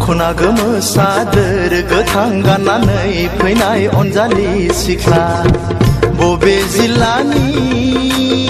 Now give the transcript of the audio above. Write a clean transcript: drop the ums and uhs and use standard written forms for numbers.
दखना गोमो सादोर गोथां गाननानै फैनाय अनजालि सिख्ला बबे जिल्लानि